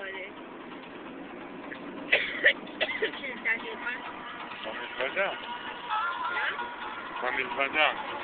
boleć. Czy zdarzył pan? Mam już 2 dnia. No? Mam już 2 dnia.